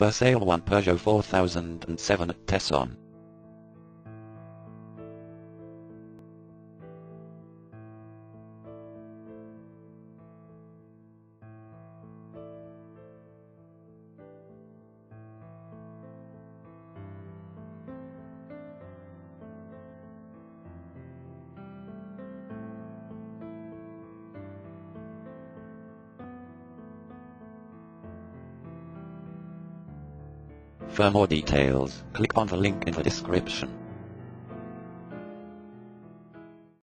For sale one Peugeot 4007 at Tesson. For more details, click on the link in the description.